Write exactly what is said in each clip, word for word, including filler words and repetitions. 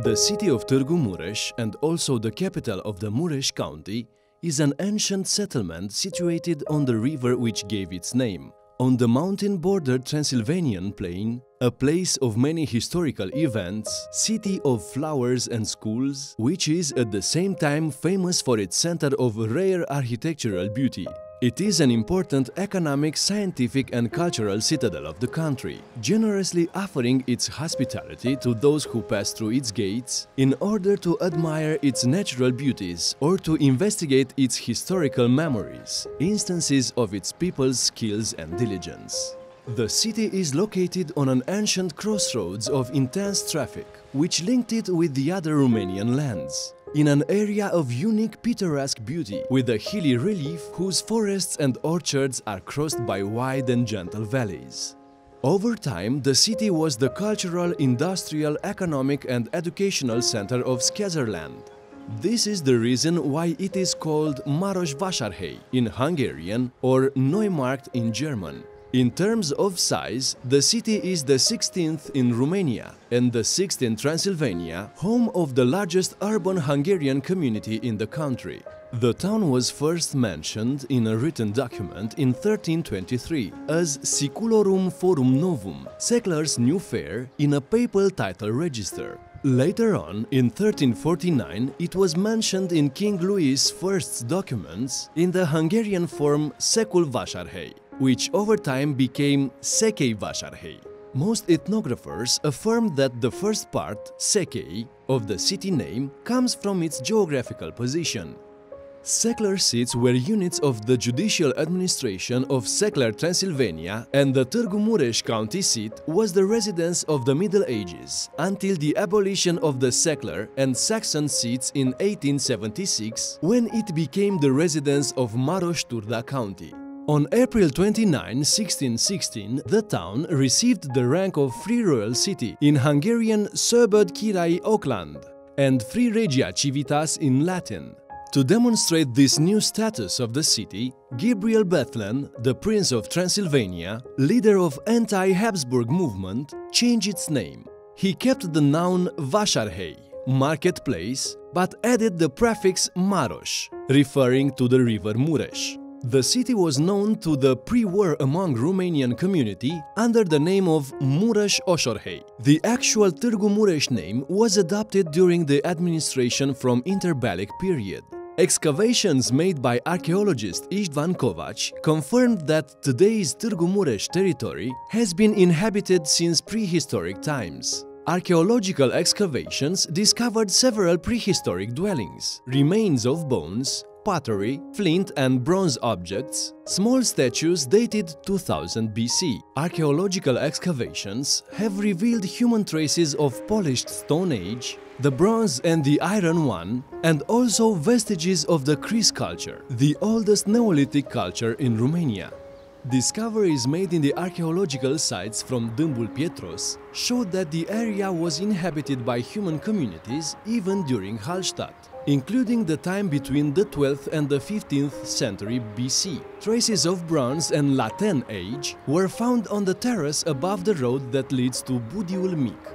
The city of Târgu Mureș, and also the capital of the Mureș County, is an ancient settlement situated on the river which gave its name. On the mountain-bordered Transylvanian plain, a place of many historical events, city of flowers and schools, which is at the same time famous for its center of rare architectural beauty. It is an important economic, scientific and cultural citadel of the country, generously offering its hospitality to those who pass through its gates in order to admire its natural beauties or to investigate its historical memories, instances of its people's skills and diligence. The city is located on an ancient crossroads of intense traffic, which linked it with the other Romanian lands, in an area of unique picturesque beauty, with a hilly relief whose forests and orchards are crossed by wide and gentle valleys. Over time, the city was the cultural, industrial, economic and educational center of Skezerland. This is the reason why it is called Marosvásárhely in Hungarian or Neumarkt in German. In terms of size, the city is the sixteenth in Romania and the sixth in Transylvania, home of the largest urban Hungarian community in the country. The town was first mentioned in a written document in thirteen twenty-three as Siculorum Forum Novum, Secular's New Fair, in a papal title register. Later on, in thirteen forty-nine, it was mentioned in King Louis the First's documents in the Hungarian form Sekulvásárhely, which over time became Székelyvásárhely. Most ethnographers affirm that the first part, Székely, of the city name comes from its geographical position. Secular seats were units of the judicial administration of Secular Transylvania, and the Târgu Mureș county seat was the residence of the Middle Ages, until the abolition of the Secular and Saxon seats in eighteen seventy-six, when it became the residence of Maros-Turda county. On April twenty-ninth, sixteen sixteen, the town received the rank of Free Royal City, in Hungarian Szabad Királyi Okland, and Free Regia Civitas in Latin. To demonstrate this new status of the city, Gabriel Bethlen, the Prince of Transylvania, leader of anti-Habsburg movement, changed its name. He kept the noun Vásárhely, marketplace, but added the prefix Maros, referring to the river Mureș. The city was known to the pre-war among Romanian community under the name of Mureș-Oșorhely. The actual Târgu Mureș name was adopted during the administration from interbelic period. Excavations made by archaeologist István Kovács confirmed that today's Târgu Mureș territory has been inhabited since prehistoric times. Archaeological excavations discovered several prehistoric dwellings, remains of bones, pottery, flint and bronze objects, small statues dated two thousand B C. Archaeological excavations have revealed human traces of polished Stone Age, the Bronze and the Iron one, and also vestiges of the Kris culture, the oldest Neolithic culture in Romania. Discoveries made in the archaeological sites from Dâmbul Pietros showed that the area was inhabited by human communities even during Hallstatt, including the time between the twelfth and the fifteenth century B C. Traces of Bronze and Latin age were found on the terrace above the road that leads to Budiul Mic.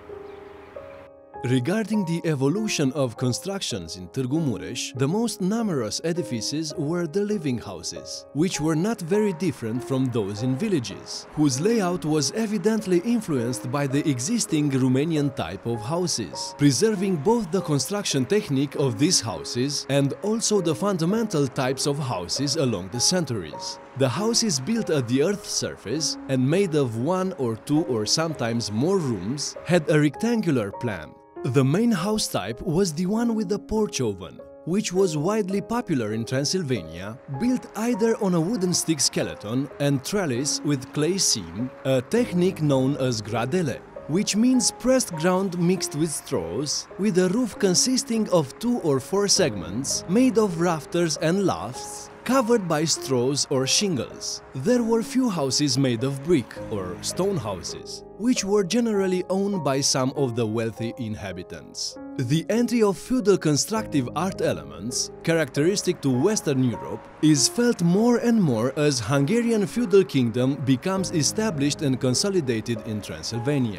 Regarding the evolution of constructions in Târgu Mureș, the most numerous edifices were the living houses, which were not very different from those in villages, whose layout was evidently influenced by the existing Romanian type of houses, preserving both the construction technique of these houses and also the fundamental types of houses along the centuries. The houses built at the earth's surface and made of one or two or sometimes more rooms had a rectangular plan. The main house type was the one with the porch oven, which was widely popular in Transylvania, built either on a wooden stick skeleton and trellis with clay seam, a technique known as gradele, which means pressed ground mixed with straws, with a roof consisting of two or four segments made of rafters and lofts, covered by straws or shingles. There were few houses made of brick or stone houses, which were generally owned by some of the wealthy inhabitants. The entry of feudal constructive art elements, characteristic to Western Europe, is felt more and more as Hungarian feudal kingdom becomes established and consolidated in Transylvania.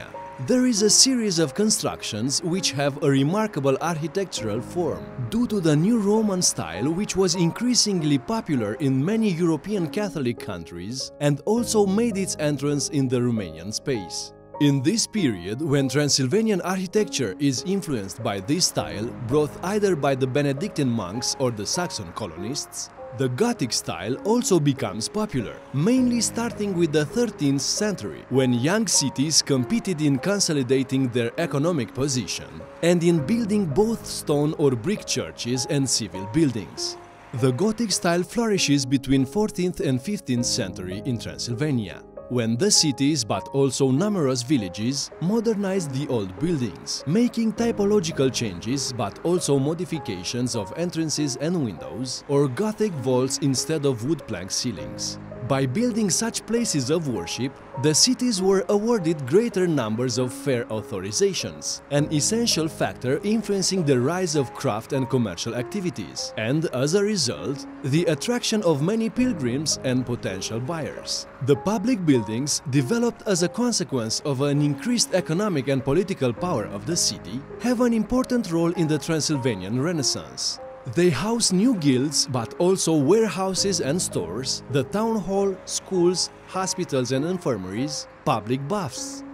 There is a series of constructions which have a remarkable architectural form, due to the new Roman style which was increasingly popular in many European Catholic countries and also made its entrance in the Romanian space. In this period, when Transylvanian architecture is influenced by this style, brought either by the Benedictine monks or the Saxon colonists, the Gothic style also becomes popular, mainly starting with the thirteenth century, when young cities competed in consolidating their economic position and in building both stone or brick churches and civil buildings. The Gothic style flourishes between fourteenth and fifteenth century in Transylvania, when the cities, but also numerous villages, modernized the old buildings, making typological changes but also modifications of entrances and windows, or Gothic vaults instead of wood plank ceilings. By building such places of worship, the cities were awarded greater numbers of fair authorizations, an essential factor influencing the rise of craft and commercial activities, and, as a result, the attraction of many pilgrims and potential buyers. The public buildings, developed as a consequence of an increased economic and political power of the city, have an important role in the Transylvanian Renaissance. They house new guilds, but also warehouses and stores, the town hall, schools, hospitals and infirmaries, public baths.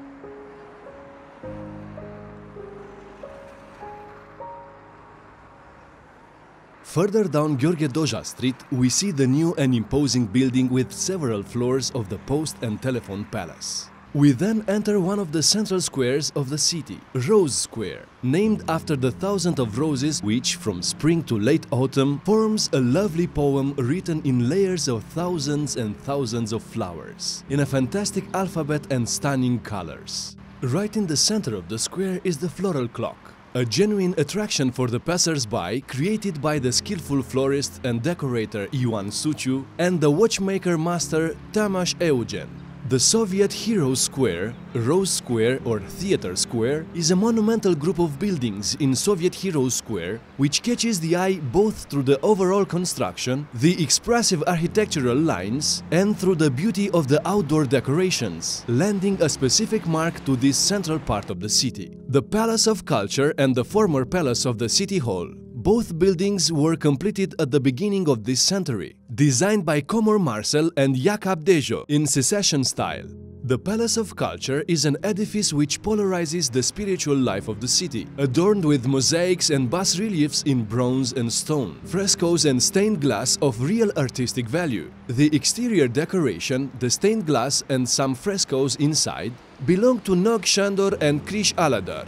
Further down Gheorghe Doja Street, we see the new and imposing building with several floors of the Post and Telephone Palace. We then enter one of the central squares of the city, Rose Square, named after the thousand of roses which, from spring to late autumn, forms a lovely poem written in layers of thousands and thousands of flowers, in a fantastic alphabet and stunning colors. Right in the center of the square is the floral clock, a genuine attraction for the passers-by, created by the skillful florist and decorator Ioan Suciu and the watchmaker master Tamas Eugen. The Soviet Heroes Square, Rose Square or Theater Square, is a monumental group of buildings in Soviet Heroes Square which catches the eye both through the overall construction, the expressive architectural lines, and through the beauty of the outdoor decorations, lending a specific mark to this central part of the city. The Palace of Culture and the former Palace of the City Hall. Both buildings were completed at the beginning of this century, designed by Comor Marcel and Jakab Dejo in secession style. The Palace of Culture is an edifice which polarizes the spiritual life of the city, adorned with mosaics and bas-reliefs in bronze and stone, frescoes and stained glass of real artistic value. The exterior decoration, the stained glass and some frescoes inside belong to Nog Shandor and Krish Aladar.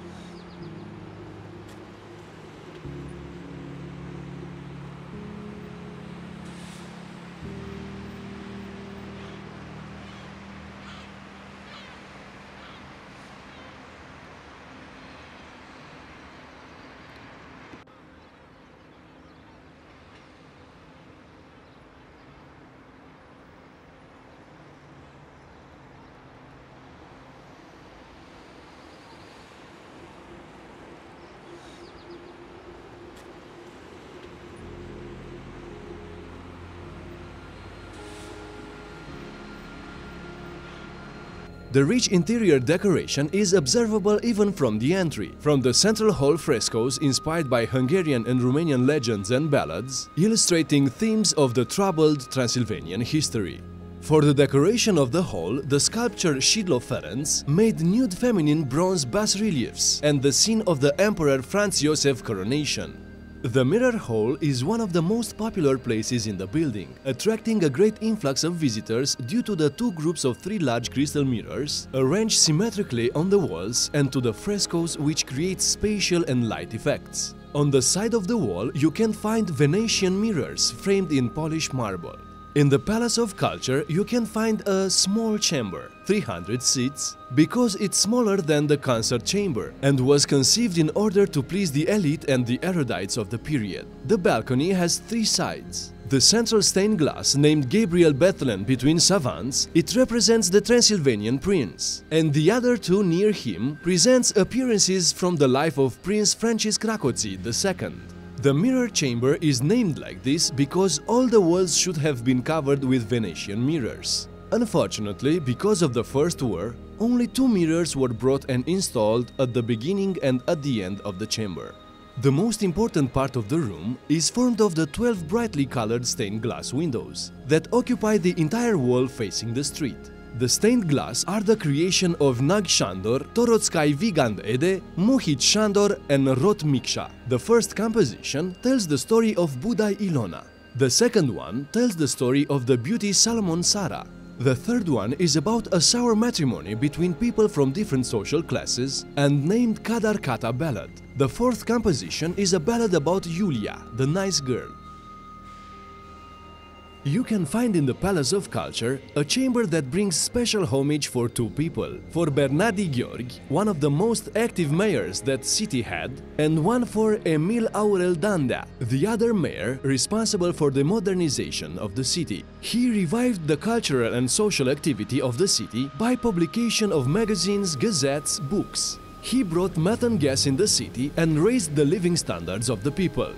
The rich interior decoration is observable even from the entry, from the central hall frescoes inspired by Hungarian and Romanian legends and ballads, illustrating themes of the troubled Transylvanian history. For the decoration of the hall, the sculptor Szydło Ferenc made nude feminine bronze bas-reliefs and the scene of the Emperor Franz Joseph coronation. The Mirror Hall is one of the most popular places in the building, attracting a great influx of visitors due to the two groups of three large crystal mirrors arranged symmetrically on the walls and to the frescoes which create spatial and light effects. On the side of the wall you can find Venetian mirrors framed in polished marble. In the Palace of Culture you can find a small chamber, three hundred seats, because it's smaller than the concert chamber and was conceived in order to please the elite and the erudites of the period. The balcony has three sides. The central stained glass, named Gabriel Bethlen between savants, it represents the Transylvanian prince, and the other two near him presents appearances from the life of Prince Francis Rákóczi the Second. The mirror chamber is named like this because all the walls should have been covered with Venetian mirrors. Unfortunately, because of the First War, only two mirrors were brought and installed at the beginning and at the end of the chamber. The most important part of the room is formed of the twelve brightly colored stained glass windows that occupy the entire wall facing the street. The stained glass are the creation of Nag Shandor, Torotskai Vigand Ede, Mohit Shandor and Rot Miksha. The first composition tells the story of Budai Ilona. The second one tells the story of the beauty Salomon Sara. The third one is about a sour matrimony between people from different social classes and named Kadar Kata Ballad. The fourth composition is a ballad about Yulia, the nice girl. You can find in the Palace of Culture a chamber that brings special homage for two people. For Bernardi Gheorghi, one of the most active mayors that city had, and one for Emil Aurel Dandea, the other mayor responsible for the modernization of the city. He revived the cultural and social activity of the city by publication of magazines, gazettes, books. He brought methane gas in the city and raised the living standards of the people.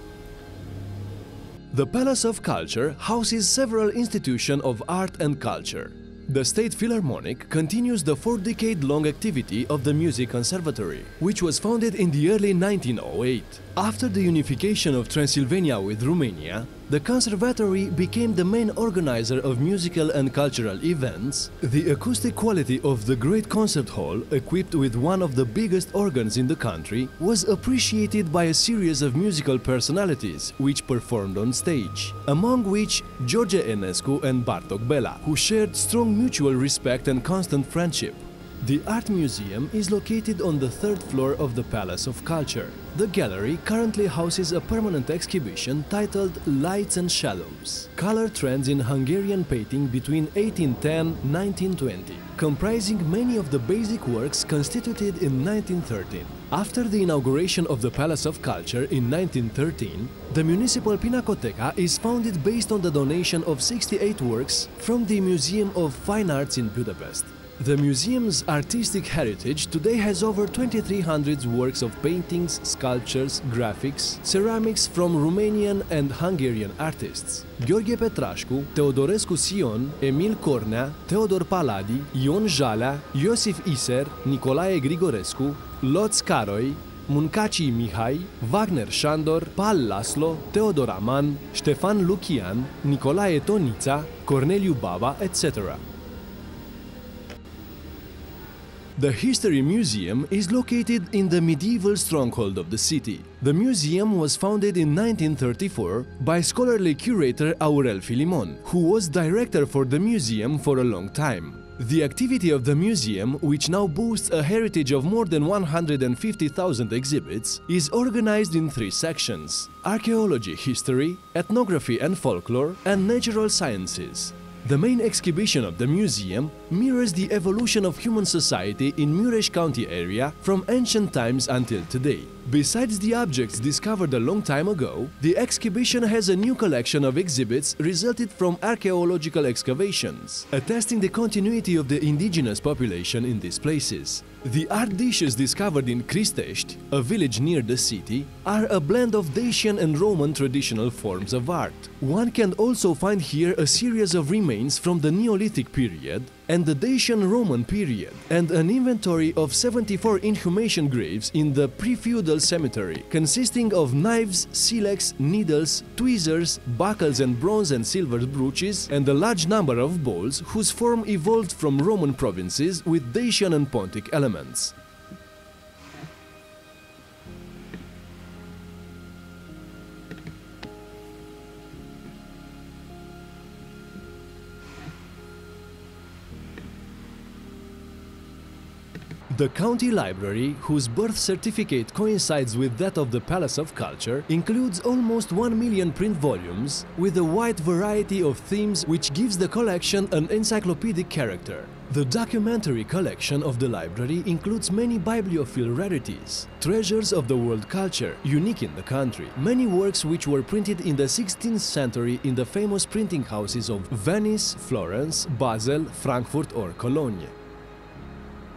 The Palace of Culture houses several institutions of art and culture. The State Philharmonic continues the four-decade-long activity of the Music Conservatory, which was founded in the early nineteen oh eight. After the unification of Transylvania with Romania, the Conservatory became the main organizer of musical and cultural events. The acoustic quality of the Great Concert Hall, equipped with one of the biggest organs in the country, was appreciated by a series of musical personalities which performed on stage, among which George Enescu and Bartok Bela, who shared strong mutual respect and constant friendship. The Art Museum is located on the third floor of the Palace of Culture. The gallery currently houses a permanent exhibition titled Lights and Shadows, color trends in Hungarian painting between eighteen ten to nineteen twenty, comprising many of the basic works constituted in nineteen thirteen. After the inauguration of the Palace of Culture in nineteen thirteen, the Municipal Pinacoteca is founded based on the donation of sixty-eight works from the Museum of Fine Arts in Budapest. The museum's artistic heritage today has over twenty-three hundred works of paintings, sculptures, graphics, ceramics from Romanian and Hungarian artists. Gheorghe Petrașcu, Teodorescu Sion, Emil Cornea, Teodor Paladi, Ion Jalea, Iosif Iser, Nicolae Grigorescu, Loț Caroi, Muncaci Mihai, Wagner Shandor, Pal Laslo, Teodor Aman, Ștefan Lucian, Nicolae Tonița, Corneliu Baba, et cetera. The History Museum is located in the medieval stronghold of the city. The museum was founded in nineteen thirty-four by scholarly curator Aurel Filimon, who was director for the museum for a long time. The activity of the museum, which now boasts a heritage of more than one hundred fifty thousand exhibits, is organized in three sections: archaeology, history, ethnography and folklore, and natural sciences. The main exhibition of the museum mirrors the evolution of human society in Mureș County area from ancient times until today. Besides the objects discovered a long time ago, the exhibition has a new collection of exhibits resulted from archaeological excavations, attesting the continuity of the indigenous population in these places. The art dishes discovered in Cristești, a village near the city, are a blend of Dacian and Roman traditional forms of art. One can also find here a series of remains from the Neolithic period and the Dacian-Roman period, and an inventory of seventy-four inhumation graves in the pre-feudal cemetery, consisting of knives, silex, needles, tweezers, buckles and bronze and silver brooches, and a large number of bowls whose form evolved from Roman provinces with Dacian and Pontic elements. The County Library, whose birth certificate coincides with that of the Palace of Culture, includes almost one million print volumes with a wide variety of themes which gives the collection an encyclopedic character. The documentary collection of the library includes many bibliophile rarities, treasures of the world culture, unique in the country, many works which were printed in the sixteenth century in the famous printing houses of Venice, Florence, Basel, Frankfurt or Cologne.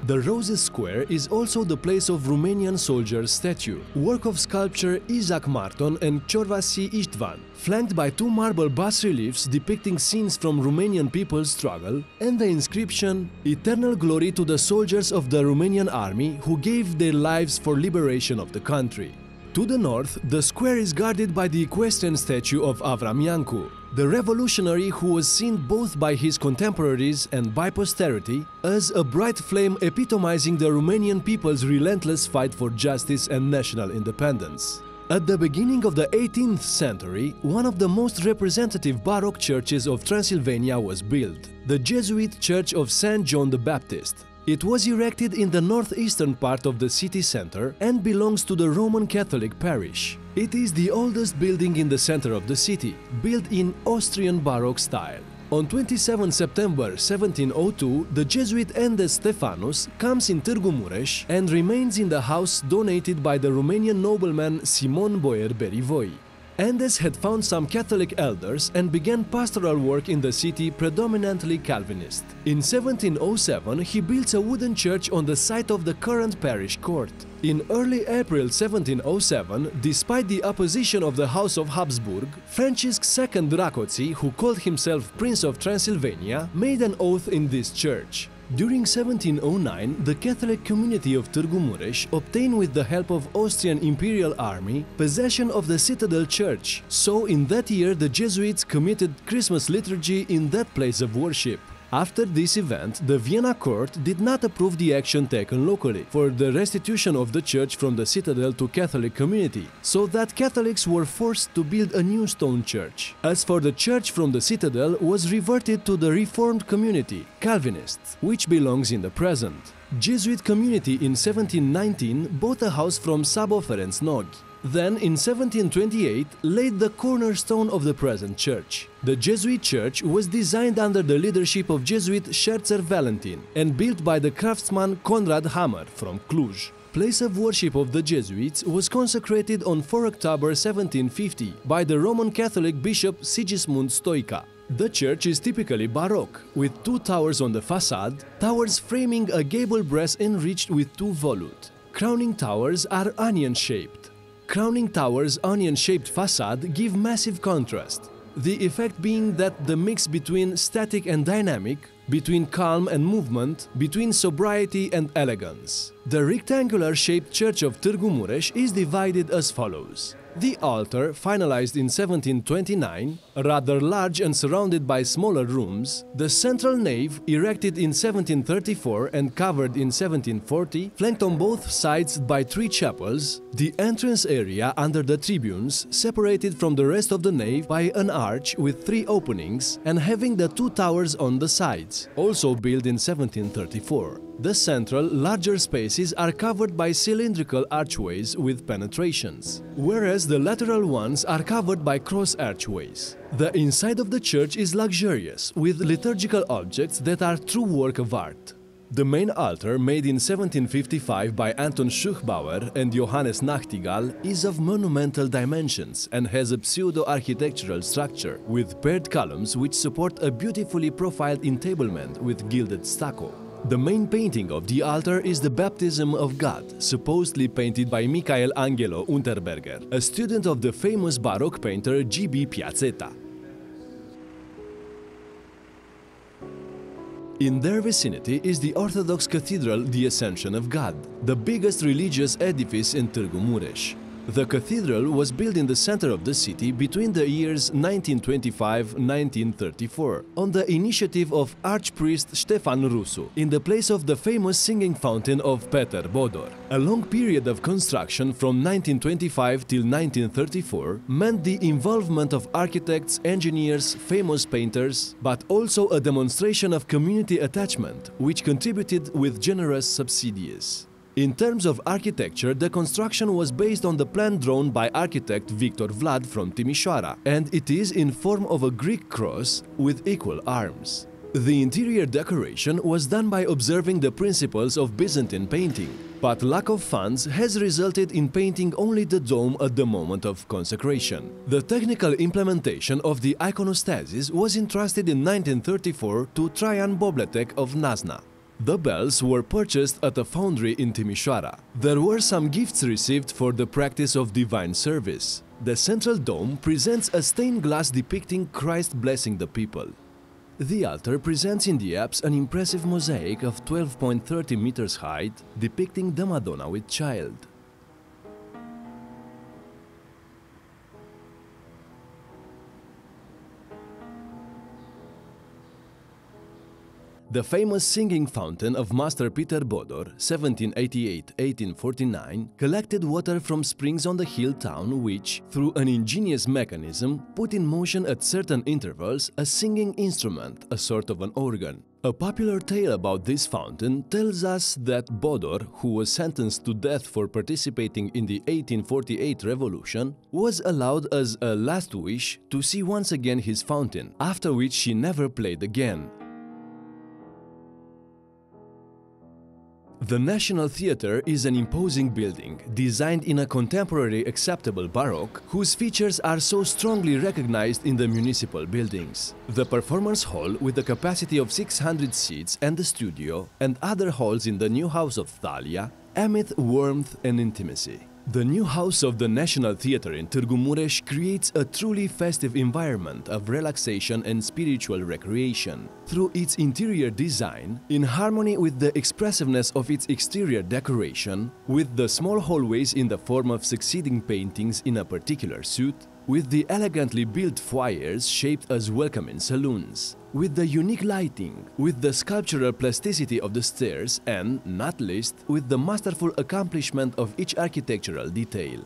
The Roses Square is also the place of Romanian soldiers' statue, work of sculptor Isaac Marton and Ciorvasi Istvan, flanked by two marble bas-reliefs depicting scenes from Romanian people's struggle, and the inscription "Eternal glory to the soldiers of the Romanian army who gave their lives for liberation of the country." To the north, the square is guarded by the equestrian statue of Avram Iancu, the revolutionary who was seen both by his contemporaries and by posterity as a bright flame epitomizing the Romanian people's relentless fight for justice and national independence. At the beginning of the eighteenth century, one of the most representative Baroque churches of Transylvania was built, the Jesuit Church of Saint John the Baptist. It was erected in the northeastern part of the city center and belongs to the Roman Catholic parish. It is the oldest building in the center of the city, built in Austrian Baroque style. On the twenty-seventh of September seventeen oh two, the Jesuit Endes Stefanus comes in Târgu Mureș and remains in the house donated by the Romanian nobleman Simon Boier Berivoi. Endes had found some Catholic elders and began pastoral work in the city, predominantly Calvinist. In seventeen oh seven, he built a wooden church on the site of the current parish court. In early April seventeen oh seven, despite the opposition of the House of Habsburg, Francisc the Second Rákóczi, who called himself Prince of Transylvania, made an oath in this church. During seventeen oh nine, the Catholic community of Târgu Mureș obtained, with the help of Austrian Imperial Army, possession of the Citadel Church, so in that year the Jesuits committed Christmas liturgy in that place of worship. After this event, the Vienna court did not approve the action taken locally for the restitution of the church from the citadel to Catholic community, so that Catholics were forced to build a new stone church. As for the church from the citadel, was reverted to the Reformed community, Calvinists, which belongs in the present. Jesuit community in seventeen nineteen bought a house from Sabo Ferenc Nagy. Then, in seventeen twenty-eight, laid the cornerstone of the present church. The Jesuit church was designed under the leadership of Jesuit Scherzer Valentin and built by the craftsman Conrad Hammer from Cluj. Place of worship of the Jesuits was consecrated on the fourth of October seventeen fifty by the Roman Catholic Bishop Sigismund Stoica. The church is typically Baroque, with two towers on the facade, towers framing a gable brass enriched with two volutes. Crowning towers are onion-shaped. Crowning towers' onion-shaped facade give massive contrast, the effect being that the mix between static and dynamic, between calm and movement, between sobriety and elegance. The rectangular-shaped church of Târgu Mureș is divided as follows. The altar, finalized in seventeen twenty-nine, rather large and surrounded by smaller rooms, the central nave, erected in seventeen thirty-four and covered in seventeen forty, flanked on both sides by three chapels, the entrance area under the tribunes, separated from the rest of the nave by an arch with three openings and having the two towers on the sides, also built in seventeen thirty-four. The central, larger spaces are covered by cylindrical archways with penetrations, whereas the lateral ones are covered by cross archways. The inside of the church is luxurious, with liturgical objects that are true work of art. The main altar, made in seventeen fifty-five by Anton Schuchbauer and Johannes Nachtigal, is of monumental dimensions and has a pseudo-architectural structure, with paired columns which support a beautifully profiled entablement with gilded stucco. The main painting of the altar is the Baptism of God, supposedly painted by Michael Angelo Unterberger, a student of the famous Baroque painter G B Piazzetta. In their vicinity is the Orthodox Cathedral The Ascension of God, the biggest religious edifice in Târgu Mureș. The cathedral was built in the center of the city between the years nineteen twenty-five to nineteen thirty-four, on the initiative of Archpriest Ștefan Rusu, in the place of the famous singing fountain of Peter Bodor. A long period of construction from nineteen twenty-five till nineteen thirty-four meant the involvement of architects, engineers, famous painters, but also a demonstration of community attachment, which contributed with generous subsidies. In terms of architecture, the construction was based on the plan drawn by architect Victor Vlad from Timișoara, and it is in form of a Greek cross with equal arms. The interior decoration was done by observing the principles of Byzantine painting, but lack of funds has resulted in painting only the dome at the moment of consecration. The technical implementation of the iconostasis was entrusted in nineteen thirty-four to Traian Bobletek of Nazna. The bells were purchased at a foundry in Timișoara. There were some gifts received for the practice of divine service. The central dome presents a stained glass depicting Christ blessing the people. The altar presents in the apse an impressive mosaic of twelve point three zero meters height depicting the Madonna with Child. The famous singing fountain of Master Peter Bodor, seventeen eighty-eight to eighteen forty-nine, collected water from springs on the hill town which, through an ingenious mechanism, put in motion at certain intervals a singing instrument, a sort of an organ. A popular tale about this fountain tells us that Bodor, who was sentenced to death for participating in the eighteen forty-eight revolution, was allowed as a last wish to see once again his fountain, after which she never played again. The National Theatre is an imposing building, designed in a contemporary acceptable Baroque, whose features are so strongly recognized in the municipal buildings. The performance hall, with a capacity of six hundred seats, and the studio, and other halls in the new house of Thalia, emit warmth and intimacy. The new house of the National Theatre in Târgu Mureș creates a truly festive environment of relaxation and spiritual recreation. Through its interior design, in harmony with the expressiveness of its exterior decoration, with the small hallways in the form of succeeding paintings in a particular suit, with the elegantly built foyers shaped as welcoming saloons, with the unique lighting, with the sculptural plasticity of the stairs and, not least, with the masterful accomplishment of each architectural detail.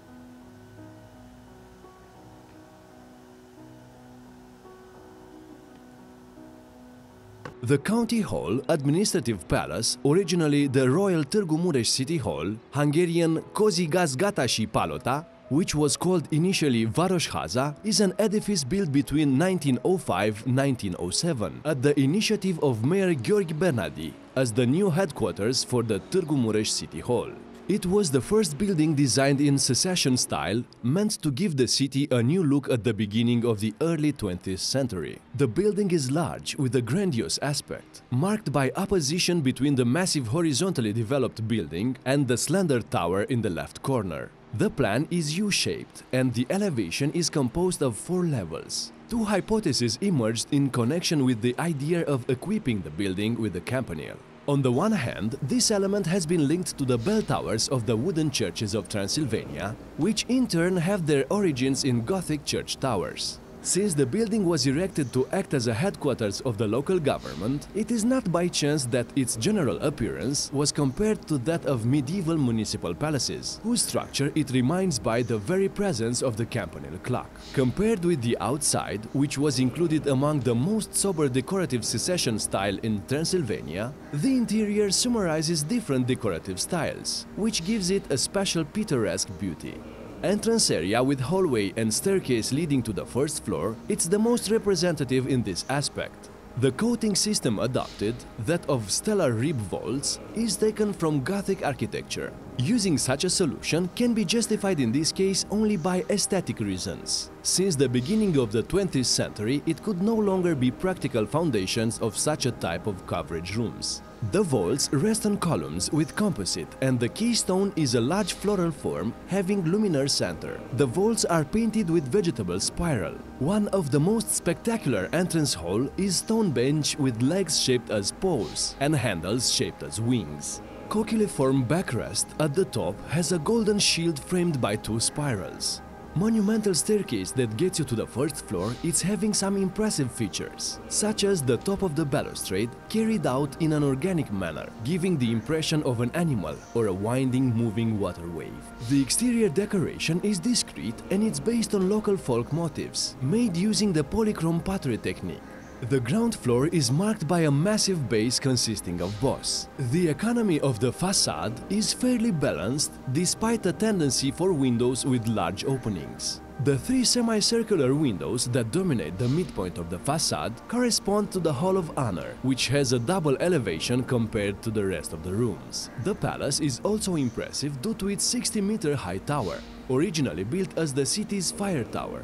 The County Hall, Administrative Palace, originally the Royal Târgu Mureș City Hall, Hungarian Közigazgatási Palota, which was called initially Városháza, is an edifice built between nineteen oh five and nineteen oh seven at the initiative of Mayor Gheorghe Bernadi as the new headquarters for the Târgu Mureș City Hall. It was the first building designed in secession style, meant to give the city a new look at the beginning of the early twentieth century. The building is large, with a grandiose aspect, marked by opposition between the massive horizontally developed building and the slender tower in the left corner. The plan is U-shaped, and the elevation is composed of four levels. Two hypotheses emerged in connection with the idea of equipping the building with a campanile. On the one hand, this element has been linked to the bell towers of the wooden churches of Transylvania, which in turn have their origins in Gothic church towers. Since the building was erected to act as a headquarters of the local government, it is not by chance that its general appearance was compared to that of medieval municipal palaces, whose structure it reminds by the very presence of the campanile clock. Compared with the outside, which was included among the most sober decorative secession style in Transylvania, the interior summarizes different decorative styles, which gives it a special picturesque beauty. Entrance area with hallway and staircase leading to the first floor, it's the most representative in this aspect. The coating system adopted, that of stellar rib vaults, is taken from Gothic architecture. Using such a solution can be justified in this case only by aesthetic reasons. Since the beginning of the twentieth century, it could no longer be practical foundations of such a type of coverage rooms. The vaults rest on columns with composite, and the keystone is a large floral form having luminar center. The vaults are painted with vegetable spiral. One of the most spectacular entrance hall is stone bench with legs shaped as paws and handles shaped as wings. Coquiliform backrest at the top has a golden shield framed by two spirals. Monumental staircase that gets you to the first floor is having some impressive features, such as the top of the balustrade carried out in an organic manner, giving the impression of an animal or a winding, moving water wave. The exterior decoration is discreet and it's based on local folk motifs, made using the polychrome pottery technique. The ground floor is marked by a massive base consisting of boss. The economy of the facade is fairly balanced, despite a tendency for windows with large openings. The three semicircular windows that dominate the midpoint of the facade correspond to the Hall of Honor, which has a double elevation compared to the rest of the rooms. The palace is also impressive due to its sixty meter high tower, originally built as the city's fire tower.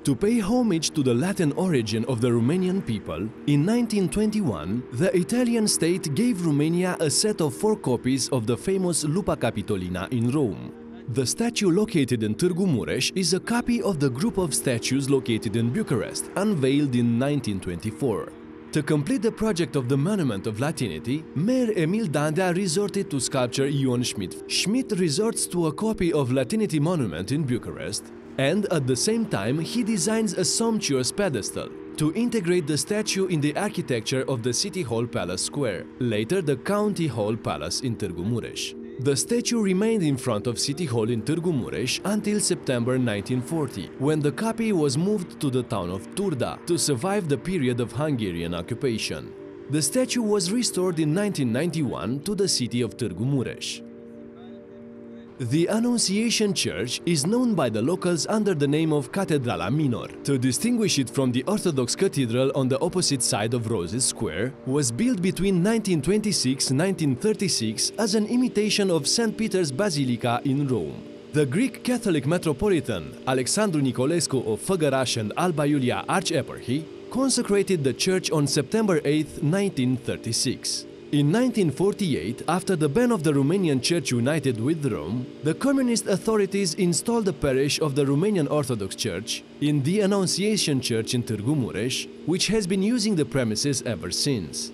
To pay homage to the Latin origin of the Romanian people, in nineteen twenty-one, the Italian state gave Romania a set of four copies of the famous Lupa Capitolina in Rome. The statue located in Târgu Mureș is a copy of the group of statues located in Bucharest, unveiled in nineteen twenty-four. To complete the project of the Monument of Latinity, Mayor Emil Dandea resorted to sculptor Ion Schmidt. Schmidt resorts to a copy of Latinity monument in Bucharest, and at the same time he designs a sumptuous pedestal to integrate the statue in the architecture of the City Hall Palace Square, later the County Hall Palace in Târgu Mureș. The statue remained in front of City Hall in Târgu Mureș until September nineteen forty, when the copy was moved to the town of Turda to survive the period of Hungarian occupation. The statue was restored in nineteen ninety-one to the city of Târgu Mureș. The Annunciation Church is known by the locals under the name of Catedrala Minor. To distinguish it from the Orthodox Cathedral on the opposite side of Roses Square, was built between nineteen twenty-six and nineteen thirty-six as an imitation of Saint Peter's Basilica in Rome. The Greek Catholic Metropolitan Alexandru Nicolescu of Făgăraș and Alba Iulia Archeparchy consecrated the church on September eighth, nineteen thirty-six. In nineteen forty-eight, after the ban of the Romanian Church united with Rome, the communist authorities installed the parish of the Romanian Orthodox Church in the Annunciation Church in Târgu Mureș, which has been using the premises ever since.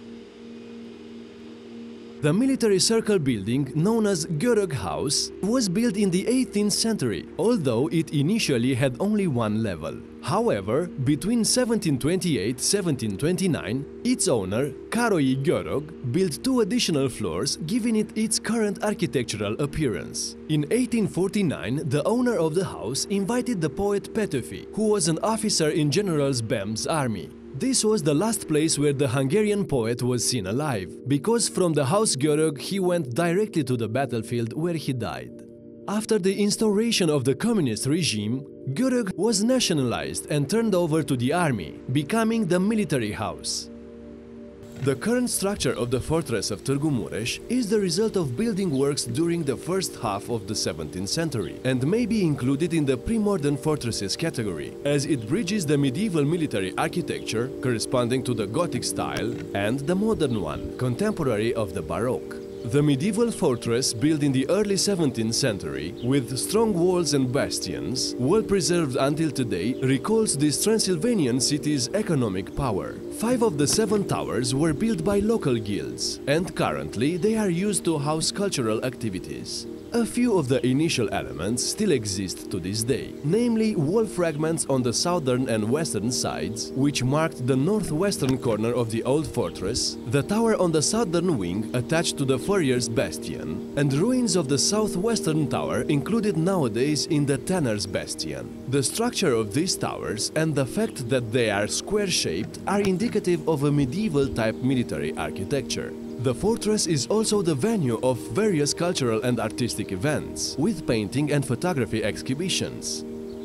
The military circle building, known as Görög House, was built in the eighteenth century, although it initially had only one level. However, between seventeen twenty-eight and seventeen twenty-nine, its owner, Károly Görög, built two additional floors, giving it its current architectural appearance. In eighteen forty-nine, the owner of the house invited the poet Petőfi, who was an officer in General Bem's army. This was the last place where the Hungarian poet was seen alive, because from the House Görög he went directly to the battlefield where he died. After the instauration of the communist regime, Görög was nationalized and turned over to the army, becoming the military house. The current structure of the fortress of Târgu Mureș is the result of building works during the first half of the seventeenth century and may be included in the pre-modern fortresses category, as it bridges the medieval military architecture corresponding to the Gothic style and the modern one, contemporary of the Baroque. The medieval fortress, built in the early seventeenth century, with strong walls and bastions, well preserved until today, recalls this Transylvanian city's economic power. Five of the seven towers were built by local guilds, and currently they are used to house cultural activities. A few of the initial elements still exist to this day, namely wall fragments on the southern and western sides, which marked the northwestern corner of the old fortress, the tower on the southern wing attached to the Furrier's Bastion, and ruins of the southwestern tower included nowadays in the Tanner's Bastion. The structure of these towers and the fact that they are square-shaped are indicative of a medieval-type military architecture. The fortress is also the venue of various cultural and artistic events, with painting and photography exhibitions.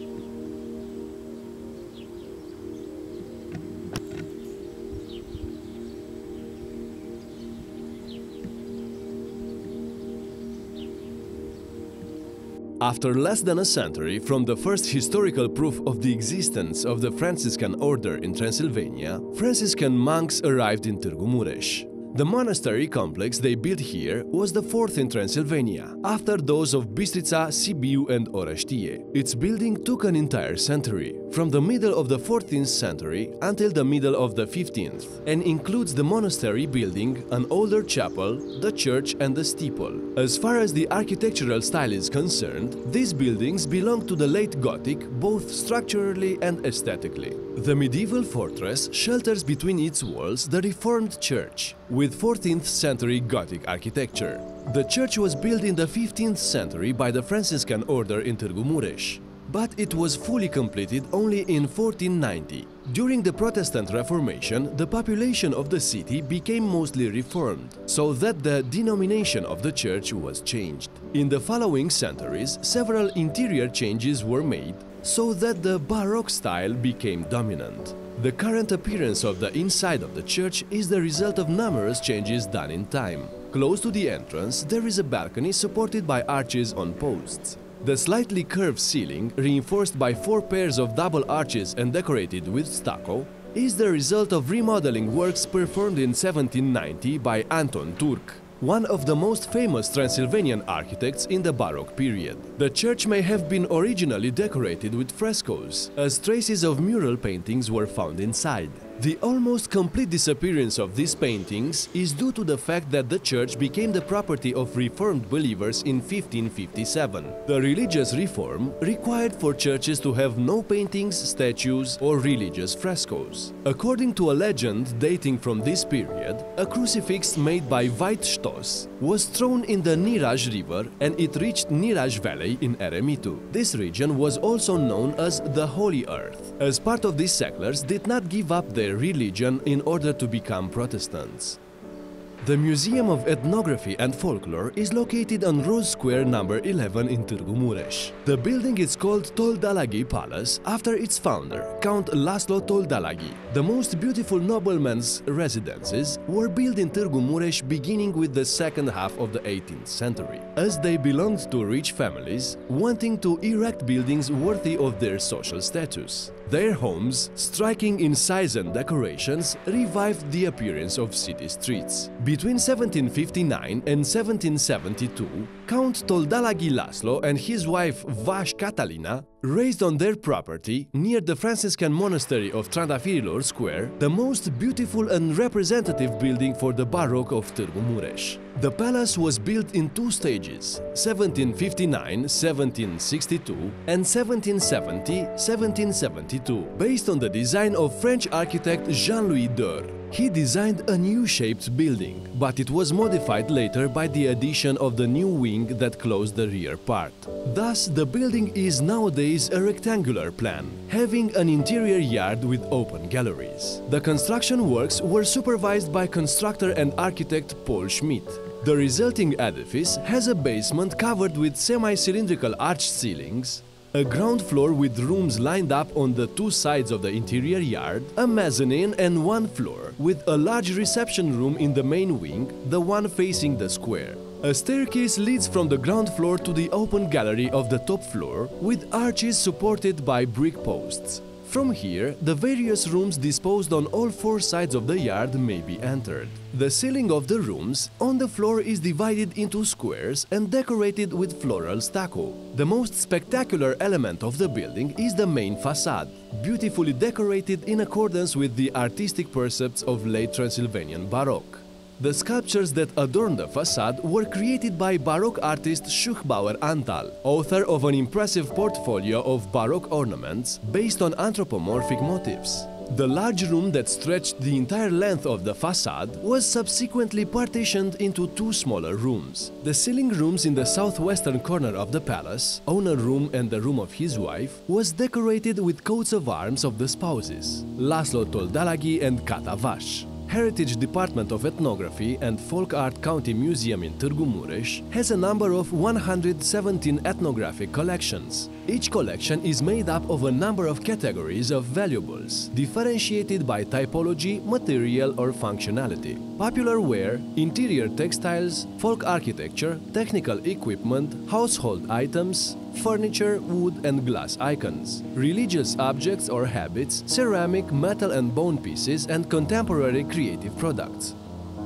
After less than a century from the first historical proof of the existence of the Franciscan order in Transylvania, Franciscan monks arrived in Târgu Mureș. The monastery complex they built here was the fourth in Transylvania, after those of Bistrița, Sibiu and Orăștie. Its building took an entire century, from the middle of the fourteenth century until the middle of the fifteenth, and includes the monastery building, an older chapel, the church and the steeple. As far as the architectural style is concerned, these buildings belong to the late Gothic, both structurally and aesthetically. The medieval fortress shelters between its walls the Reformed church, with fourteenth century Gothic architecture. The church was built in the fifteenth century by the Franciscan order in Târgu Mureș, but it was fully completed only in fourteen ninety. During the Protestant Reformation, the population of the city became mostly Reformed, so that the denomination of the church was changed. In the following centuries, several interior changes were made, so that the Baroque style became dominant. The current appearance of the inside of the church is the result of numerous changes done in time. Close to the entrance, there is a balcony supported by arches on posts. The slightly curved ceiling, reinforced by four pairs of double arches and decorated with stucco, is the result of remodeling works performed in seventeen ninety by Anton Turk, one of the most famous Transylvanian architects in the Baroque period. The church may have been originally decorated with frescoes, as traces of mural paintings were found inside. The almost complete disappearance of these paintings is due to the fact that the church became the property of Reformed believers in fifteen fifty-seven. The religious reform required for churches to have no paintings, statues, or religious frescoes. According to a legend dating from this period, a crucifix made by Veit Stos was thrown in the Niraj River and it reached Niraj Valley in Eremitu. This region was also known as the Holy Earth, as part of these settlers did not give up their religion in order to become Protestants. The Museum of Ethnography and Folklore is located on Rose Square number eleven in Târgu Mureș. The building is called Toldalagi Palace after its founder, Count Laszlo Toldalagi. The most beautiful noblemen's residences were built in Târgu Mureș beginning with the second half of the eighteenth century, as they belonged to rich families wanting to erect buildings worthy of their social status. Their homes, striking in size and decorations, revived the appearance of city streets. Between seventeen fifty-nine and seventeen seventy-two, Count Toldalagi Laszlo and his wife Vas Catalina raised on their property, near the Franciscan monastery of Trandafirilor Square, the most beautiful and representative building for the Baroque of Târgu Mureș. The palace was built in two stages, seventeen fifty-nine seventeen sixty-two and seventeen seventy seventeen seventy-two, based on the design of French architect Jean-Louis Deur. He designed a new-shaped building, but it was modified later by the addition of the new wing that closed the rear part. Thus, the building is nowadays a rectangular plan, having an interior yard with open galleries. The construction works were supervised by constructor and architect Paul Schmidt. The resulting edifice has a basement covered with semi-cylindrical arched ceilings, a ground floor with rooms lined up on the two sides of the interior yard, a mezzanine and one floor, with a large reception room in the main wing, the one facing the square. A staircase leads from the ground floor to the open gallery of the top floor, with arches supported by brick posts. From here, the various rooms disposed on all four sides of the yard may be entered. The ceiling of the rooms on the floor is divided into squares and decorated with floral stucco. The most spectacular element of the building is the main facade, beautifully decorated in accordance with the artistic precepts of late Transylvanian Baroque. The sculptures that adorn the facade were created by Baroque artist Schuchbauer Antal, author of an impressive portfolio of Baroque ornaments based on anthropomorphic motifs. The large room that stretched the entire length of the facade was subsequently partitioned into two smaller rooms. The ceiling rooms in the southwestern corner of the palace, owner room and the room of his wife, was decorated with coats of arms of the spouses, Laszlo Toldalagi and Kata Vas. Heritage Department of Ethnography and Folk Art County Museum in Târgu Mureș has a number of one hundred seventeen ethnographic collections. Each collection is made up of a number of categories of valuables, differentiated by typology, material or functionality. Popular wear, interior textiles, folk architecture, technical equipment, household items, furniture, wood and glass icons, religious objects or habits, ceramic, metal and bone pieces and contemporary creative products.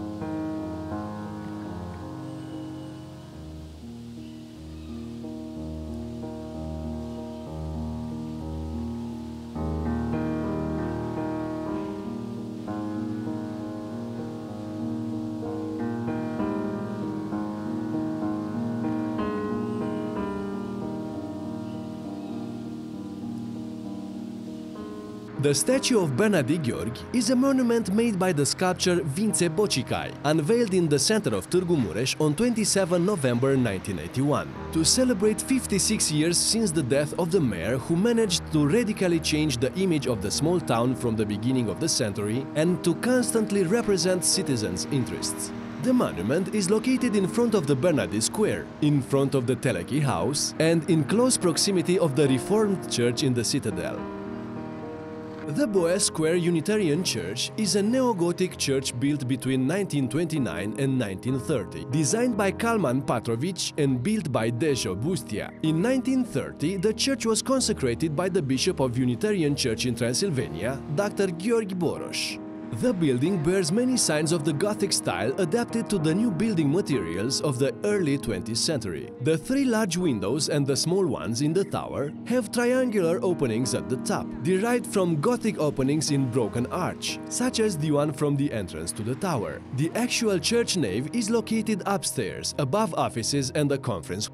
The statue of Bernadi Gheorghe is a monument made by the sculptor Vince Bocicai, unveiled in the center of Târgu Mureș on the twenty-seventh of November nineteen eighty-one, to celebrate fifty-six years since the death of the mayor who managed to radically change the image of the small town from the beginning of the century and to constantly represent citizens' interests. The monument is located in front of the Bernadi Square, in front of the Telechi House, and in close proximity of the Reformed Church in the Citadel. The Boe Square Unitarian Church is a neo-Gothic church built between nineteen twenty-nine and nineteen thirty, designed by Kalman Patrovici and built by Dejo Bustia. In nineteen thirty, the church was consecrated by the Bishop of Unitarian Church in Transylvania, Doctor Gheorghe Boros. The building bears many signs of the Gothic style adapted to the new building materials of the early twentieth century. The three large windows and the small ones in the tower have triangular openings at the top, derived from Gothic openings in broken arch, such as the one from the entrance to the tower. The actual church nave is located upstairs, above offices and the conference.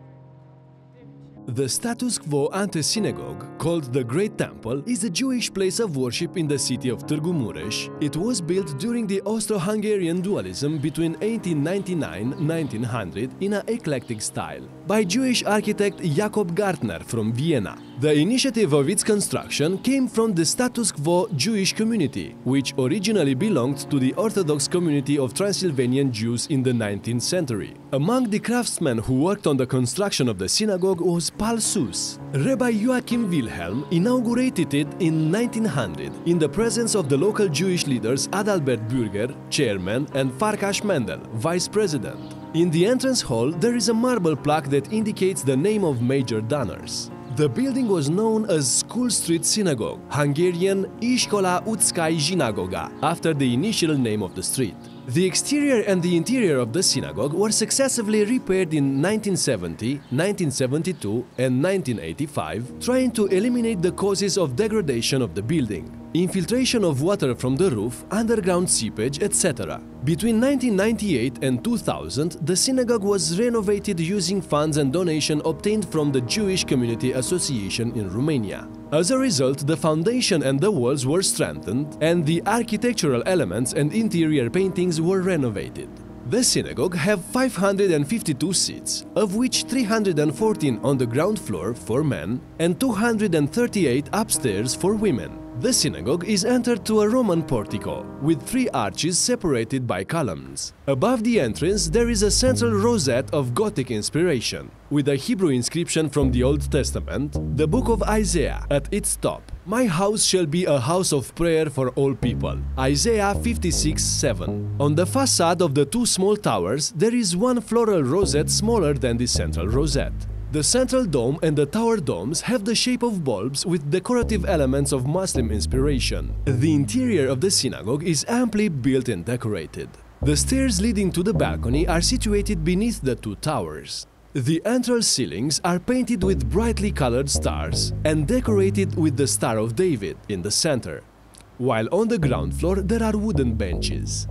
The status quo ante-synagogue, called the Great Temple, is a Jewish place of worship in the city of Târgu Mureș. It was built during the Austro-Hungarian dualism between eighteen ninety-nine and nineteen hundred in an eclectic style, by Jewish architect Jakob Gartner from Vienna. The initiative of its construction came from the status quo Jewish community, which originally belonged to the Orthodox community of Transylvanian Jews in the nineteenth century. Among the craftsmen who worked on the construction of the synagogue was Paul Suess. Rabbi Joachim Wilhelm inaugurated it in nineteen hundred in the presence of the local Jewish leaders Adalbert Bürger, chairman, and Farkas Mendel, vice president. In the entrance hall, there is a marble plaque that indicates the name of major donors. The building was known as School Street Synagogue, Hungarian Iskola Utcai Zsinagoga, after the initial name of the street. The exterior and the interior of the synagogue were successively repaired in nineteen seventy, nineteen seventy-two and nineteen eighty-five, trying to eliminate the causes of degradation of the building, infiltration of water from the roof, underground seepage, et cetera. Between nineteen ninety-eight and two thousand, the synagogue was renovated using funds and donation obtained from the Jewish Community Association in Romania. As a result, the foundation and the walls were strengthened, and the architectural elements and interior paintings were renovated. The synagogue have five hundred fifty-two seats, of which three hundred fourteen on the ground floor for men and two hundred thirty-eight upstairs for women. The synagogue is entered to a Roman portico, with three arches separated by columns. Above the entrance there is a central rosette of Gothic inspiration, with a Hebrew inscription from the Old Testament, the book of Isaiah, at its top. "My house shall be a house of prayer for all people." Isaiah fifty-six seven. On the facade of the two small towers there is one floral rosette smaller than the central rosette. The central dome and the tower domes have the shape of bulbs with decorative elements of Muslim inspiration. The interior of the synagogue is amply built and decorated. The stairs leading to the balcony are situated beneath the two towers. The entrance ceilings are painted with brightly colored stars and decorated with the Star of David in the center, while on the ground floor there are wooden benches.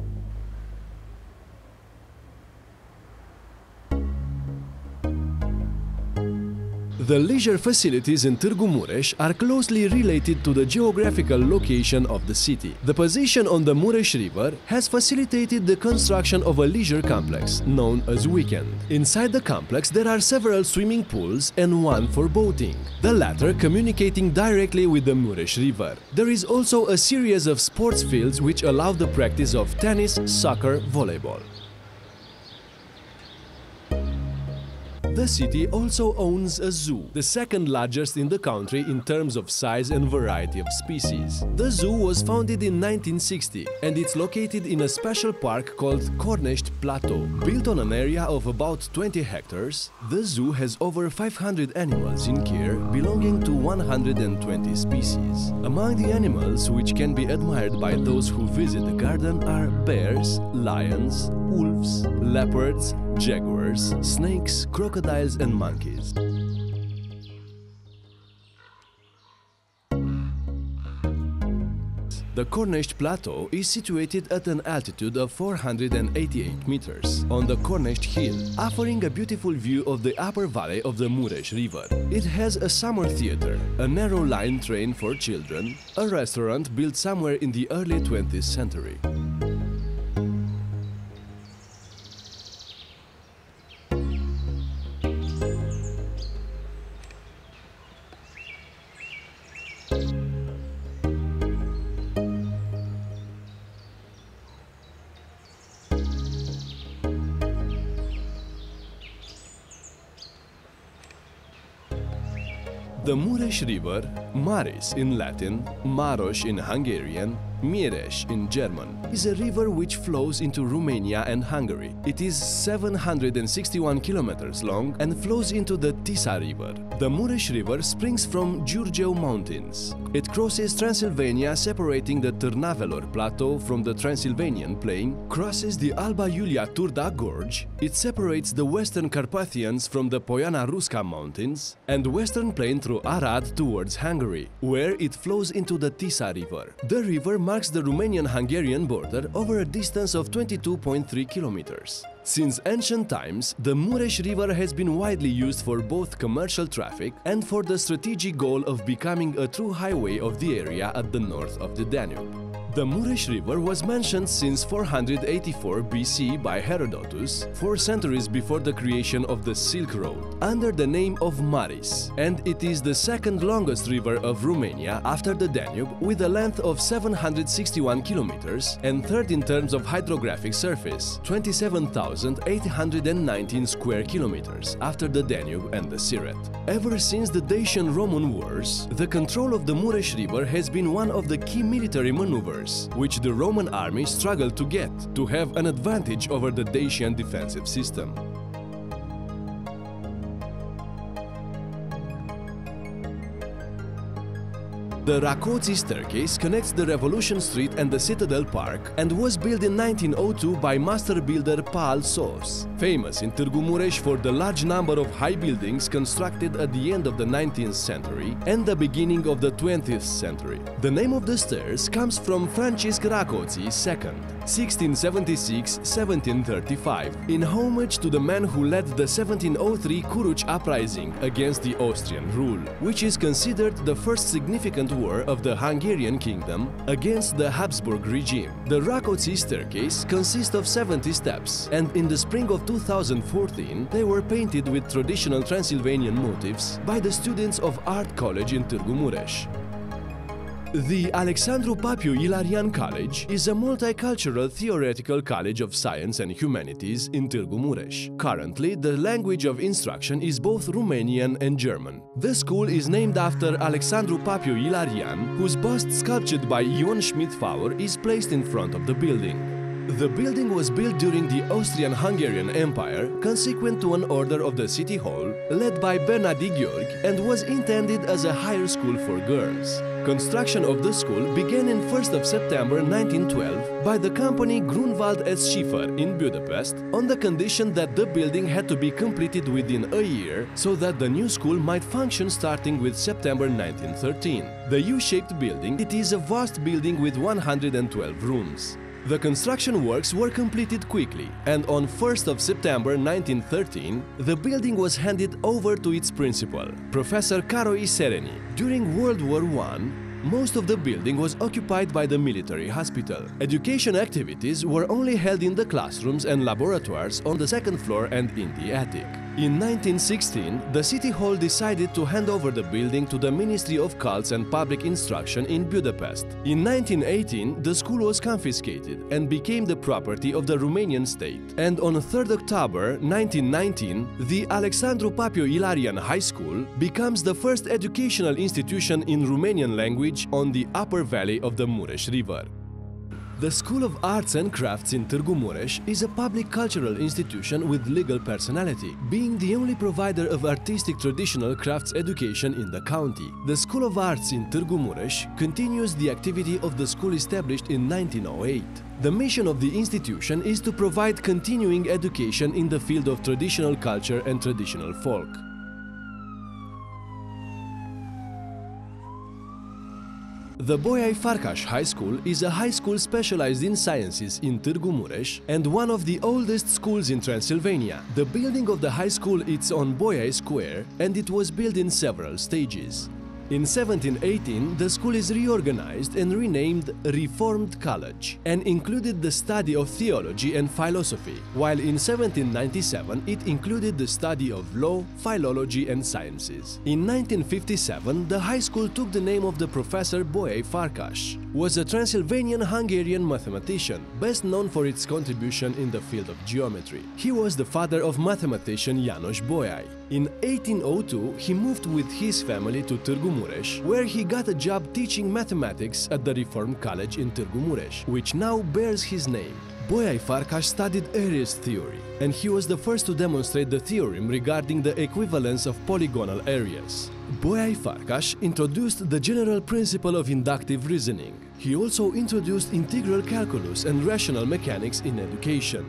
The leisure facilities in Târgu Mureș are closely related to the geographical location of the city. The position on the Mureș River has facilitated the construction of a leisure complex, known as Weekend. Inside the complex there are several swimming pools and one for boating, the latter communicating directly with the Mureș River. There is also a series of sports fields which allow the practice of tennis, soccer, volleyball. The city also owns a zoo, the second largest in the country in terms of size and variety of species. The zoo was founded in nineteen sixty and it's located in a special park called Cornești Plateau. Built on an area of about twenty hectares, the zoo has over five hundred animals in care belonging to one hundred twenty species. Among the animals which can be admired by those who visit the garden are bears, lions, wolves, leopards, jaguars, snakes, crocodiles and monkeys. The Cornești Plateau is situated at an altitude of four hundred eighty-eight meters on the Cornești Hill, offering a beautiful view of the upper valley of the Mureș River. It has a summer theater, a narrow line train for children, a restaurant built somewhere in the early twentieth century. The Mureș River, Maris in Latin, Maros in Hungarian, Mireș in German, is a river which flows into Romania and Hungary. It is seven hundred sixty-one kilometers long and flows into the Tisa River. The Mureș River springs from Giurgeu Mountains. It crosses Transylvania, separating the Târnavelor Plateau from the Transylvanian Plain, crosses the Alba Iulia Turda Gorge, it separates the Western Carpathians from the Poiana Rusca Mountains, and the Western Plain through Arad towards Hungary, where it flows into the Tisa River. The river marks the Romanian-Hungarian border over a distance of twenty-two point three kilometers. Since ancient times, the Mureș River has been widely used for both commercial traffic and for the strategic goal of becoming a true highway of the area at the north of the Danube. The Mureș River was mentioned since four hundred eighty-four B C by Herodotus, four centuries before the creation of the Silk Road, under the name of Maris, and it is the second longest river of Romania after the Danube, with a length of seven hundred sixty-one kilometers and third in terms of hydrographic surface, twenty-seven thousand eight hundred nineteen square kilometers after the Danube and the Siret. Ever since the Dacian-Roman Wars, the control of the Mureș River has been one of the key military maneuvers which the Roman army struggled to get, to have an advantage over the Dacian defensive system. The Rákóczi Staircase connects the Revolution Street and the Citadel Park and was built in nineteen oh two by master builder Paul Sos, famous in Târgu Mureș for the large number of high buildings constructed at the end of the nineteenth century and the beginning of the twentieth century. The name of the stairs comes from Francisc Rákóczi the Second, sixteen seventy-six to seventeen thirty-five, in homage to the man who led the seventeen oh three Kuruc uprising against the Austrian rule, which is considered the first significant war of the Hungarian kingdom against the Habsburg regime. The Rákóczi Staircase consists of seventy steps, and in the spring of two thousand fourteen they were painted with traditional Transylvanian motifs by the students of Art College in Târgu Mureș. The Alexandru Papiu Ilarian College is a multicultural theoretical college of science and humanities in Târgu Mureș. Currently, the language of instruction is both Romanian and German. The school is named after Alexandru Papiu Ilarian, whose bust sculptured by Ion Schmidt-Faur is placed in front of the building. The building was built during the Austrian-Hungarian Empire, consequent to an order of the City Hall, led by Bernardi Gheorghe, and was intended as a higher school for girls. Construction of the school began on first of September nineteen twelve by the company Grunwald and Schiffer in Budapest, on the condition that the building had to be completed within a year so that the new school might function starting with September nineteen thirteen. The U-shaped building, it is a vast building with one hundred twelve rooms. The construction works were completed quickly, and on first of September nineteen thirteen, the building was handed over to its principal, Professor Károly Szerényi. During World War One, most of the building was occupied by the military hospital. Education activities were only held in the classrooms and laboratories on the second floor and in the attic. In nineteen sixteen, the City Hall decided to hand over the building to the Ministry of Cults and Public Instruction in Budapest. In nineteen eighteen, the school was confiscated and became the property of the Romanian state. And on third of October nineteen nineteen, the Alexandru Papiu Ilarian High School becomes the first educational institution in Romanian language on the upper valley of the Mureș River. The School of Arts and Crafts in Târgu Mureș is a public cultural institution with legal personality, being the only provider of artistic traditional crafts education in the county. The School of Arts in Târgu Mureș continues the activity of the school established in nineteen oh eight. The mission of the institution is to provide continuing education in the field of traditional culture and traditional folk. The Bolyai Farkas High School is a high school specialized in sciences in Târgu Mureș and one of the oldest schools in Transylvania. The building of the high school is on Bolyai Square and it was built in several stages. In seventeen eighteen, the school is reorganized and renamed Reformed College and included the study of theology and philosophy, while in seventeen ninety-seven it included the study of law, philology and sciences. In nineteen fifty-seven, the high school took the name of the professor Bolyai Farkas, who was a Transylvanian-Hungarian mathematician, best known for its contribution in the field of geometry. He was the father of mathematician János Bolyai. In eighteen oh two, he moved with his family to Târgu Mureș, where he got a job teaching mathematics at the Reformed College in Târgu Mureș, which now bears his name. Bolyai Farkas studied areas theory, and he was the first to demonstrate the theorem regarding the equivalence of polygonal areas. Bolyai Farkas introduced the general principle of inductive reasoning. He also introduced integral calculus and rational mechanics in education.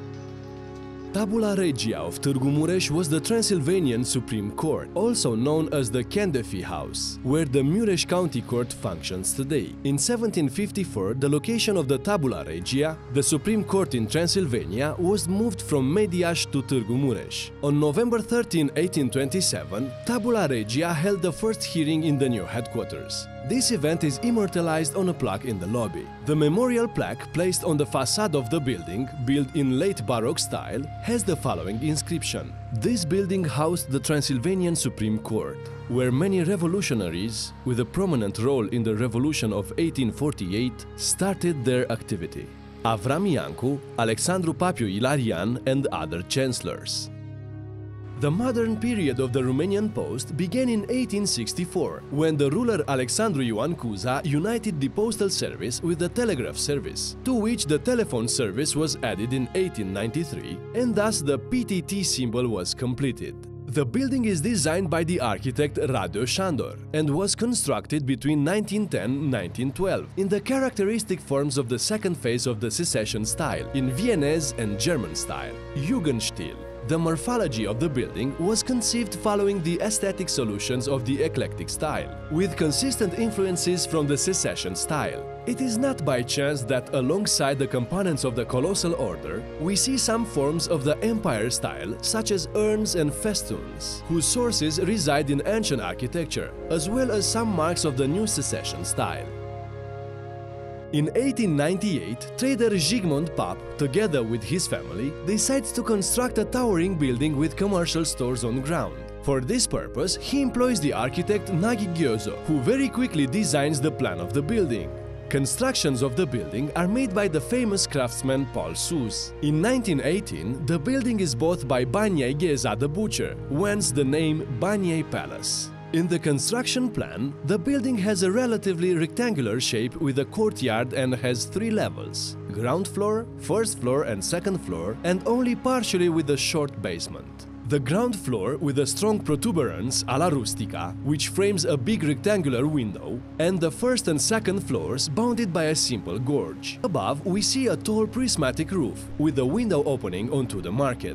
Tabula Regia of Târgu Mureș was the Transylvanian Supreme Court, also known as the Candefi House, where the Mureș County Court functions today. In seventeen fifty-four, the location of the Tabula Regia, the Supreme Court in Transylvania, was moved from Mediaș to Târgu Mureș. On November thirteenth, eighteen twenty-seven, Tabula Regia held the first hearing in the new headquarters. This event is immortalized on a plaque in the lobby. The memorial plaque placed on the facade of the building, built in late Baroque style, has the following inscription. This building housed the Transylvanian Supreme Court, where many revolutionaries, with a prominent role in the Revolution of eighteen forty-eight, started their activity. Avram Iancu, Alexandru Papiu Ilarian and other chancellors. The modern period of the Romanian post began in eighteen sixty-four, when the ruler Alexandru Ioan Cuza united the postal service with the telegraph service, to which the telephone service was added in eighteen ninety-three, and thus the P T T symbol was completed. The building is designed by the architect Radu Sandor and was constructed between nineteen ten and nineteen twelve in the characteristic forms of the second phase of the Secession style, in Viennese and German style, Jugendstil. The morphology of the building was conceived following the aesthetic solutions of the eclectic style, with consistent influences from the Secession style. It is not by chance that alongside the components of the colossal order, we see some forms of the empire style, such as urns and festoons, whose sources reside in ancient architecture, as well as some marks of the new Secession style. In eighteen ninety-eight, trader Zsigmond Pap, together with his family, decides to construct a towering building with commercial stores on ground. For this purpose, he employs the architect Nagy Győző, who very quickly designs the plan of the building. Constructions of the building are made by the famous craftsman Paul Sus. In nineteen eighteen, the building is bought by Bányai Géza the butcher, whence the name Bányai Palace. In the construction plan, the building has a relatively rectangular shape with a courtyard and has three levels: ground floor, first floor and second floor, and only partially with a short basement. The ground floor with a strong protuberance alla rustica, which frames a big rectangular window, and the first and second floors bounded by a simple gorge. Above, we see a tall prismatic roof with a window opening onto the market.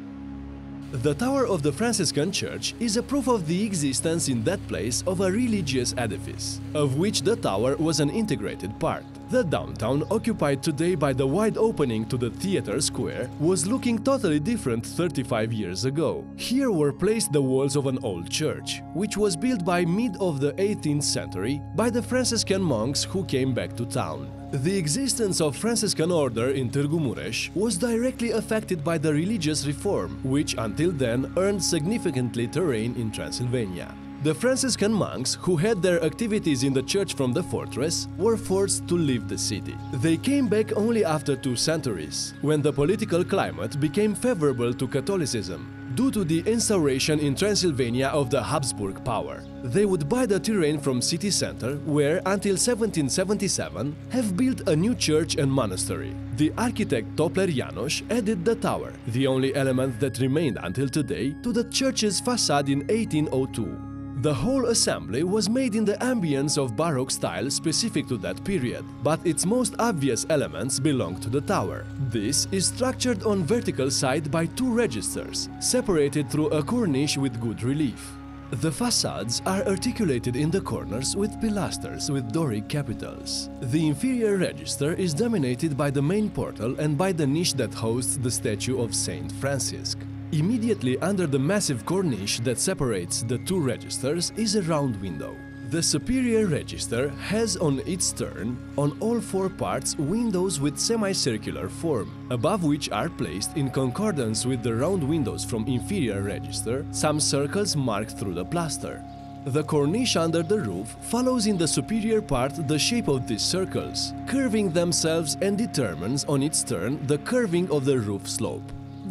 The tower of the Franciscan Church is a proof of the existence in that place of a religious edifice, of which the tower was an integrated part. The downtown, occupied today by the wide opening to the theater square, was looking totally different thirty-five years ago. Here were placed the walls of an old church, which was built by mid of the eighteenth century by the Franciscan monks who came back to town. The existence of Franciscan order in Târgu Mureș was directly affected by the religious reform, which until then earned significantly terrain in Transylvania. The Franciscan monks, who had their activities in the church from the fortress, were forced to leave the city. They came back only after two centuries, when the political climate became favorable to Catholicism, due to the instauration in Transylvania of the Habsburg power. They would buy the terrain from city center, where until seventeen seventy-seven have built a new church and monastery. The architect Topler János added the tower, the only element that remained until today, to the church's facade in eighteen oh two. The whole assembly was made in the ambience of Baroque style specific to that period, but its most obvious elements belong to the tower. This is structured on vertical side by two registers, separated through a cornice with good relief. The facades are articulated in the corners with pilasters with Doric capitals. The inferior register is dominated by the main portal and by the niche that hosts the statue of Saint Francis. Immediately under the massive cornice that separates the two registers is a round window. The superior register has on its turn, on all four parts, windows with semicircular form, above which are placed, in concordance with the round windows from inferior register, some circles marked through the plaster. The cornice under the roof follows in the superior part the shape of these circles, curving themselves, and determines on its turn the curving of the roof slope.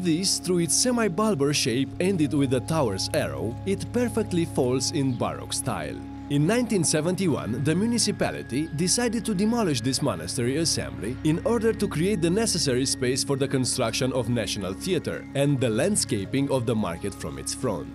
this, through its semi-bulbar shape ended with a tower's arrow, it perfectly falls in Baroque style. In nineteen seventy-one, the municipality decided to demolish this monastery assembly in order to create the necessary space for the construction of National Theatre and the landscaping of the market from its front.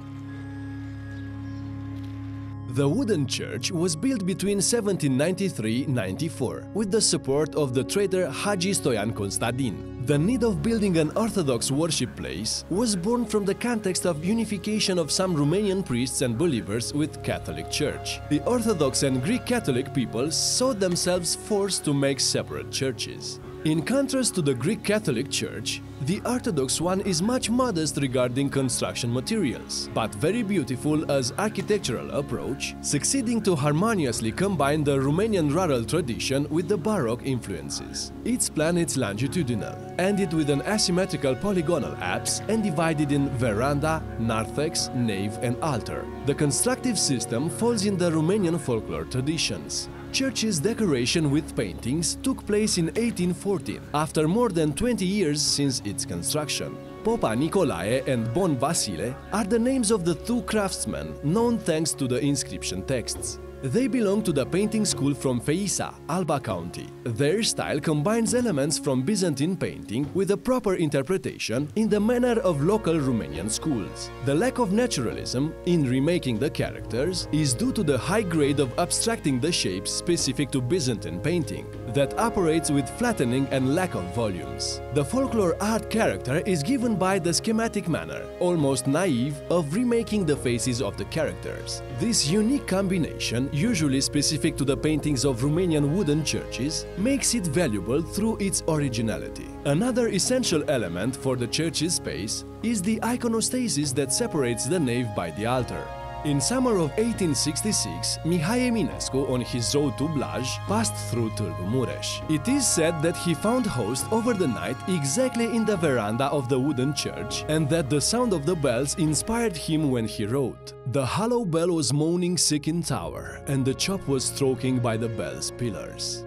The wooden church was built between seventeen ninety-three to ninety-four with the support of the trader Hagi Stoian Constadin. The need of building an Orthodox worship place was born from the context of unification of some Romanian priests and believers with Catholic Church. The Orthodox and Greek Catholic peoples saw themselves forced to make separate churches. In contrast to the Greek Catholic Church, the Orthodox one is much modest regarding construction materials, but very beautiful as architectural approach, succeeding to harmoniously combine the Romanian rural tradition with the Baroque influences. Its plan is longitudinal, ended with an asymmetrical polygonal apse and divided in veranda, narthex, nave and altar. The constructive system falls in the Romanian folklore traditions. Church's decoration with paintings took place in eighteen fourteen, after more than twenty years since its construction. Popa Nicolae and Bon Vasile are the names of the two craftsmen known thanks to the inscription texts. They belong to the painting school from Feisa, Alba County. Their style combines elements from Byzantine painting with a proper interpretation in the manner of local Romanian schools. The lack of naturalism in remaking the characters is due to the high grade of abstracting the shapes specific to Byzantine painting, that operates with flattening and lack of volumes. The folklore art character is given by the schematic manner, almost naive, of remaking the faces of the characters. This unique combination, usually specific to the paintings of Romanian wooden churches, makes it valuable through its originality. Another essential element for the church's space is the iconostasis that separates the nave by the altar. In summer of eighteen sixty-six, Mihai Eminescu, on his road to Blaj, passed through Târgu Mureș. It is said that he found host over the night exactly in the veranda of the wooden church, and that the sound of the bells inspired him when he wrote. The hollow bell was moaning sick in tower, and the chop was stroking by the bell's pillars.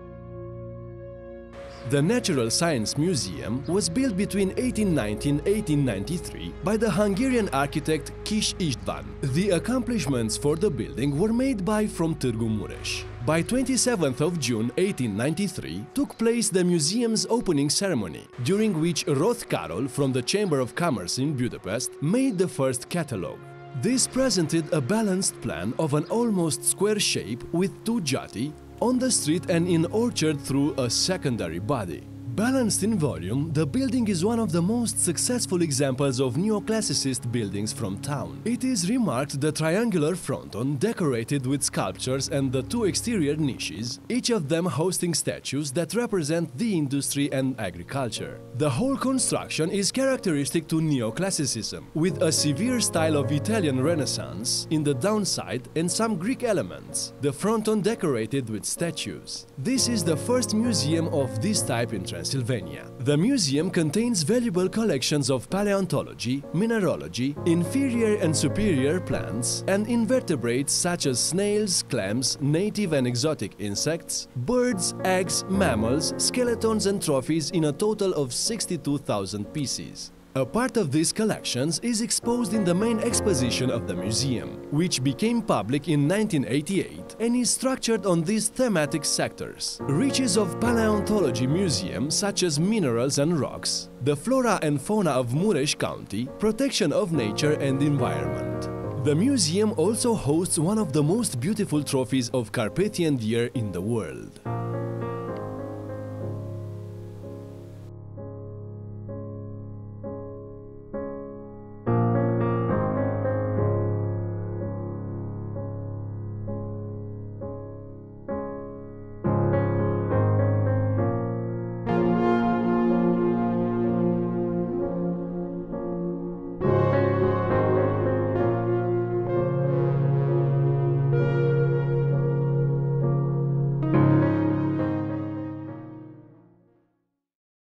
The Natural Science Museum was built between eighteen ninety and eighteen ninety-three by the Hungarian architect Kis István. The accomplishments for the building were made by from Târgu Mureș. By twenty-seventh of June eighteen ninety-three took place the museum's opening ceremony, during which Roth Karol from the Chamber of Commerce in Budapest made the first catalogue. This presented a balanced plan of an almost square shape with two jati, on the street and in orchard through a secondary body. Balanced in volume, the building is one of the most successful examples of neoclassicist buildings from town. It is remarked the triangular fronton decorated with sculptures and the two exterior niches, each of them hosting statues that represent the industry and agriculture. The whole construction is characteristic to neoclassicism, with a severe style of Italian Renaissance in the downside and some Greek elements, the fronton decorated with statues. This is the first museum of this type in Transylvania. Pennsylvania. The museum contains valuable collections of paleontology, mineralogy, inferior and superior plants, and invertebrates such as snails, clams, native and exotic insects, birds, eggs, mammals, skeletons and trophies in a total of sixty-two thousand pieces. A part of these collections is exposed in the main exposition of the museum, which became public in nineteen eighty-eight and is structured on these thematic sectors: riches of paleontology museum such as minerals and rocks, the flora and fauna of Mureș County, protection of nature and environment. The museum also hosts one of the most beautiful trophies of Carpathian deer in the world.